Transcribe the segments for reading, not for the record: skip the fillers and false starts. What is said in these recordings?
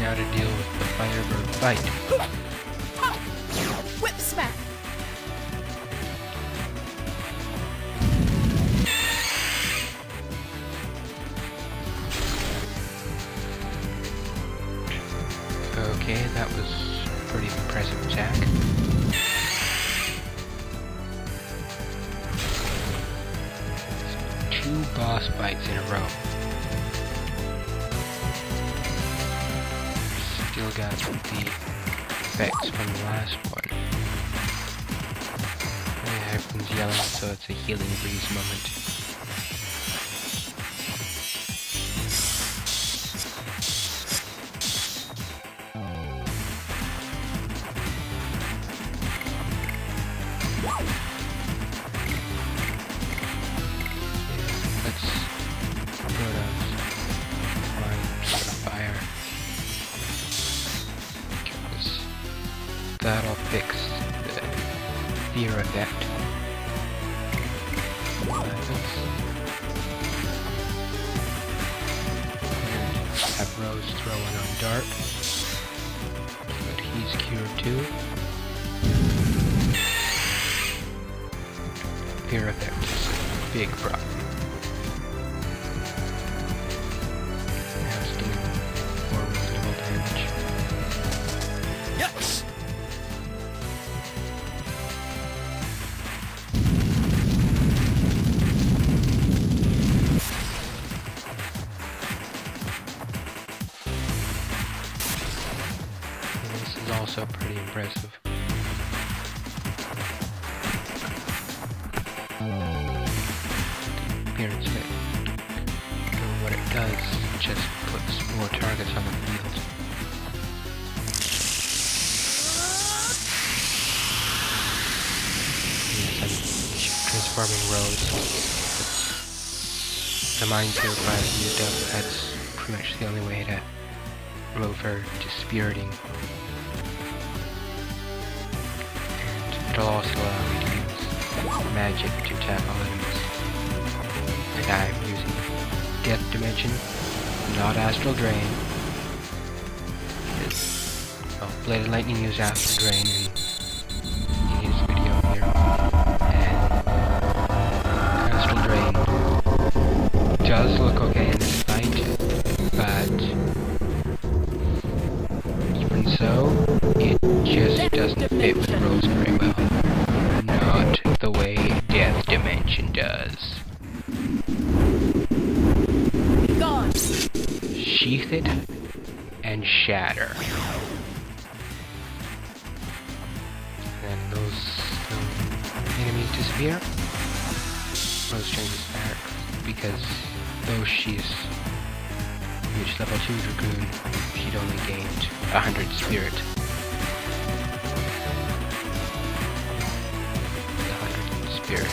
how to deal with the Firebird fight. Whip smack! Okay, that was a pretty impressive attack. Two boss fights in a row. Still got the effects from the last one. Yeah, everything's yellow, so it's a healing breeze moment. That'll fix the fear effect. And have Rose throw one on Dark, but he's cured too. Fear effect is a big problem. Has to do more reasonable damage. Yes! Also pretty impressive. Appearance of it. So what it does just puts more targets on the field. Yes, I'm transforming Rose. The mine purifier used up. That's pretty much the only way to move her to spiriting. It'll also allow me to use magic to tackle enemies. And I'm using Death Dimension, not Astral Drain. Well, Bladed Lightning used Astral Drain in his video here. And Astral Drain does look okay in this fight, but even so, it just doesn't fit with Rose very well. Not the way Death Dimension does. Gone. Sheath it and shatter. And those enemies disappear. Rose changes back because though she's reached level 2 Dragoon, she'd only gained 100 spirit. Spirit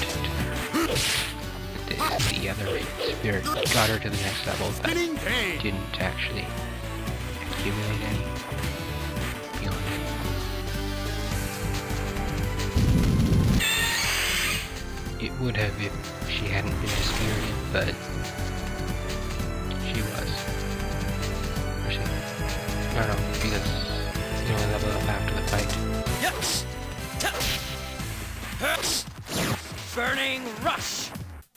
the other spirit got her to the next level, but didn't actually accumulate any beyond it. It would have if she hadn't been dispirited, but she was. Or she, I don't know, because you only level up after the fight. Yes. Burning rush.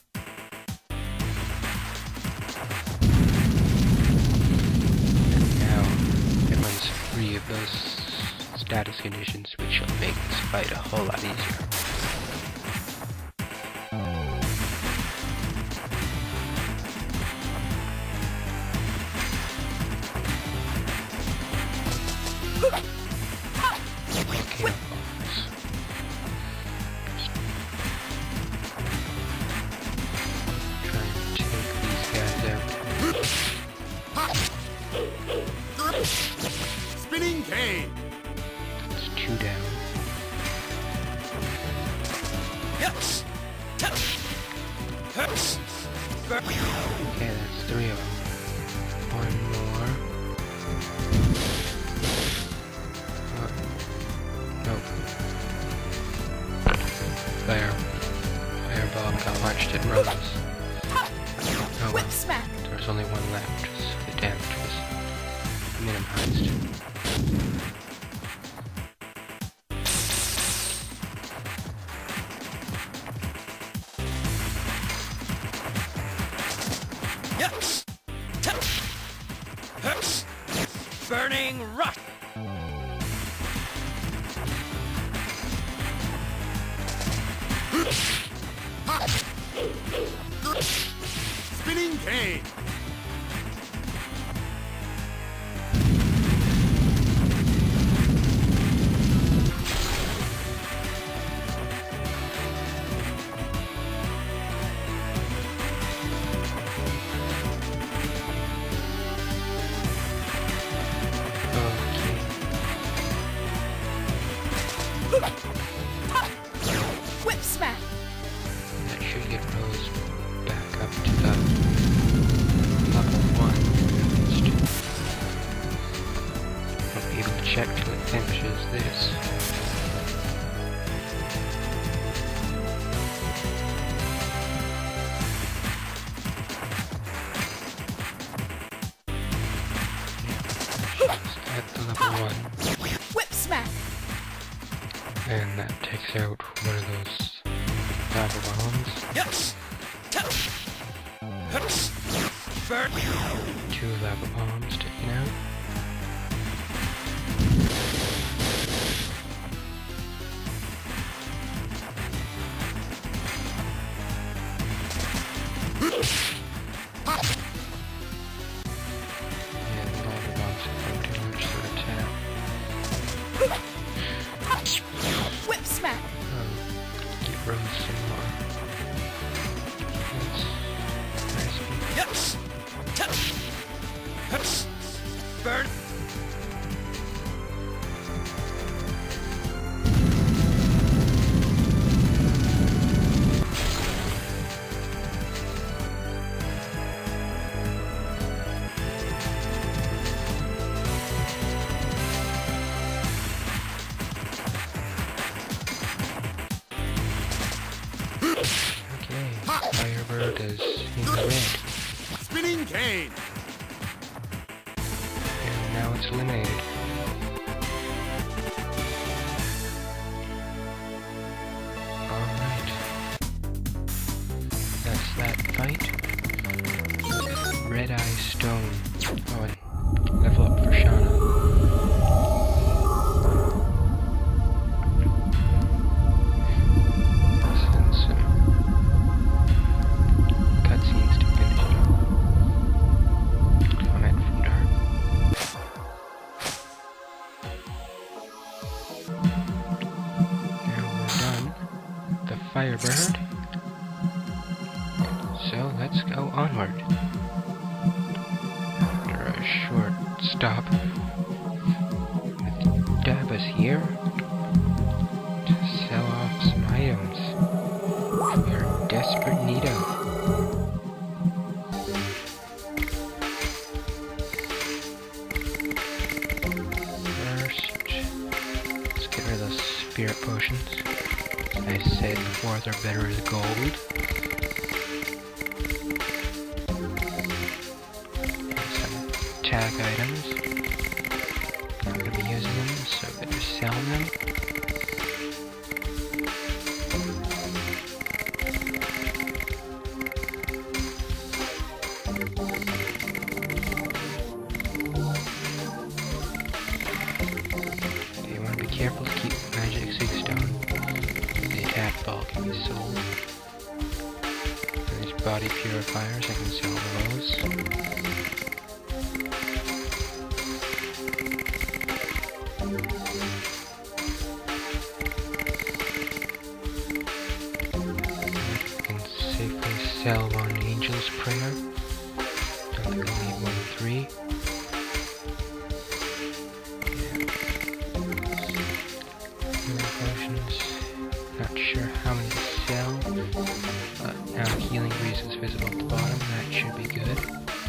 Now everyone's free of those status conditions, which will make this fight a whole lot easier. Okay. Spinning cane. It's 2 down. Yes. Okay, that's 3 of them. One more. Nope. Fireball got launched at Rose. Oh, Whip smack. there was only one left, so the damage was minimized. Burning rush. Spinning cane. Whip smack. That should get Rose back up to the level 1. I'll be able to check till it finishes this. Just at the level 1. Whip smack. And that takes out one of those lava bombs. Yes. Burn. 2 lava bombs taken out. And the lava bombs have too much to attack. Whip smack. Get Rose some more. That's nice. Yes. Burn. Okay, Firebird is in the red. Spinning cane. And now it's eliminated. Alright. That's that fight. Red Eye Stone. Oh, and level up for Shauna. And some cutscenes to finish it off. Comment from Dark. Now we're done. The Firebird. So let's go onward. After a short stop with Dabus here to sell off some items we're in desperate need of. First, let's get rid of those spirit potions. As I said before, they're better as gold. Some attack items. Not gonna be using them, so better sell them. You want to be careful to keep magic 6 stone. The attack ball can be sold. And these body purifiers, I can sell those. Safely sell one Angel's Prayer. Don't think I'll need more than 3. Healing potions. Not sure how many to sell, but now healing grease is visible at the bottom. That should be good.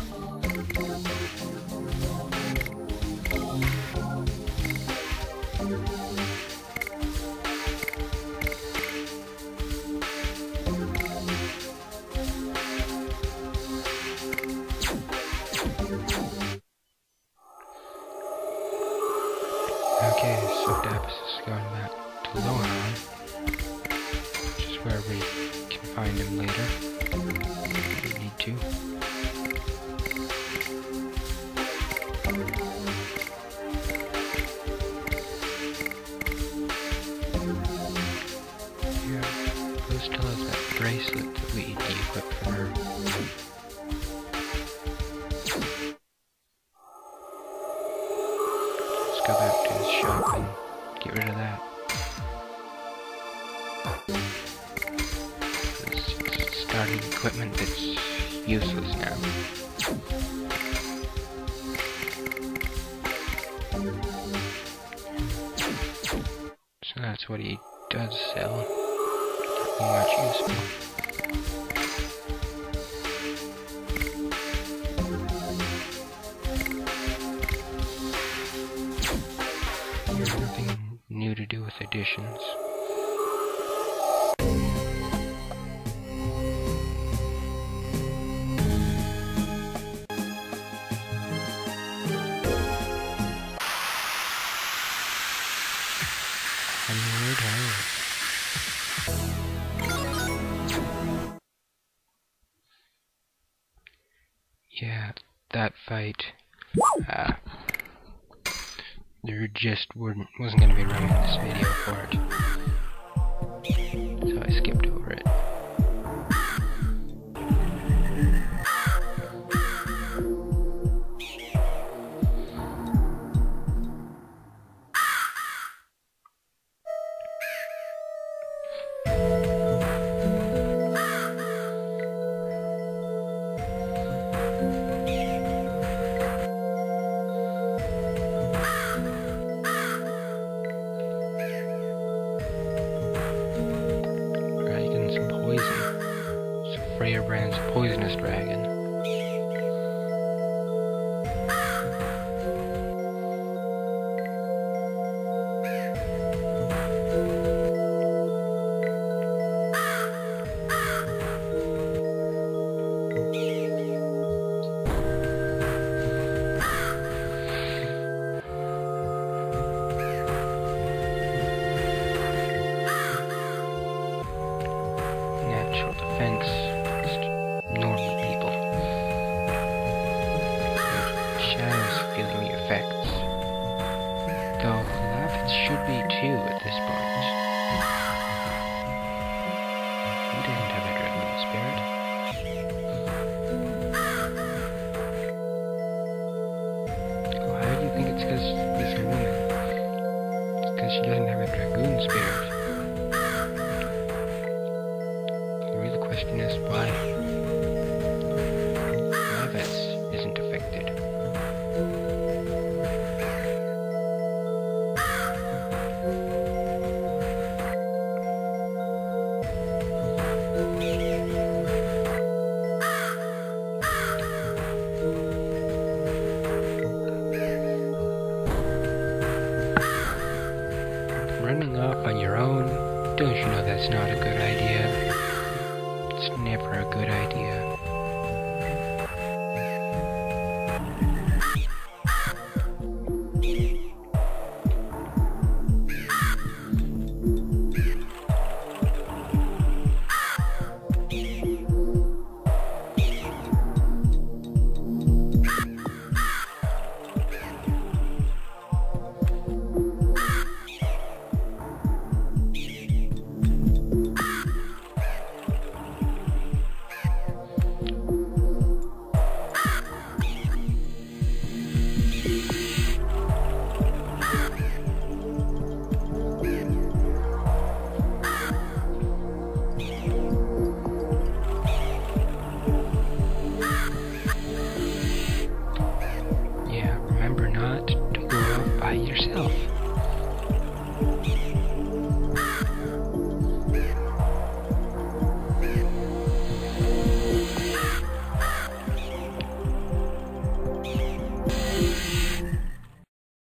Okay, so Dabus is going back to Loanon, which is where we can find him later, if we need to. go back to the shop and get rid of that. It's starting equipment that's useless now. So that's what he does sell. Not much useful. Nothing new to do with additions. Yeah, that fight. There just wasn't going to be room in this video for it, so I skipped over it. Firebird's poisonous dragon. Natural defense. Normal people. Shadows feeling the effects. Though Laffits should be too at this point. He doesn't have a dragon spirit. Why do you think it's because this woman? It's because she doesn't have a dragoon spirit. The real question is why? Isn't affected. Running off on your own, don't you know that's not a good idea? It's never a good idea.